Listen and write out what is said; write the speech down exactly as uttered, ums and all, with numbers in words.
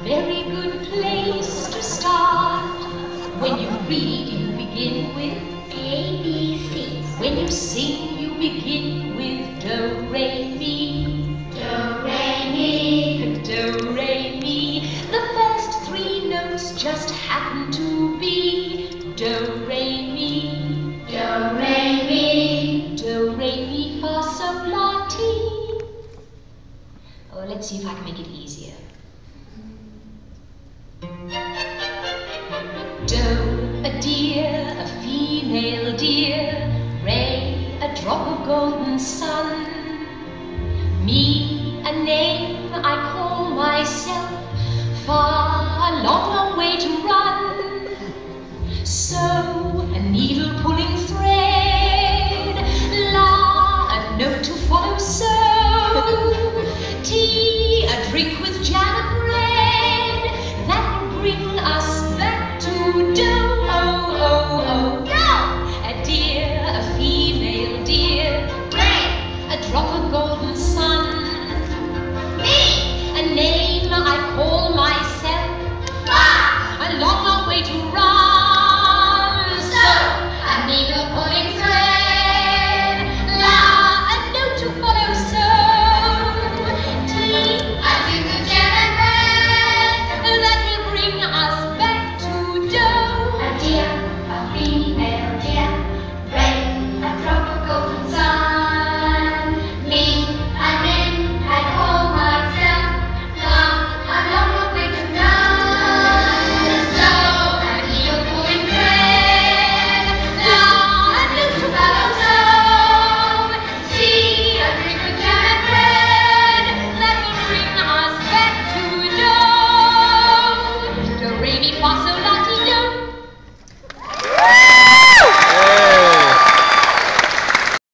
very good place to start. When you read, you begin with A, B, C. When you sing, you begin with Do, Re, Mi. Do, Re, Mi. Do, Re, Mi. The first three notes just happen to be Do, Re, Mi. Do, Re, Mi. Do, Re, Mi, Fa, Sol, La, Ti. Oh, let's see if I can make it easier. Do, a deer, a female deer. Re, a drop of golden sun. Mi, a name I call myself.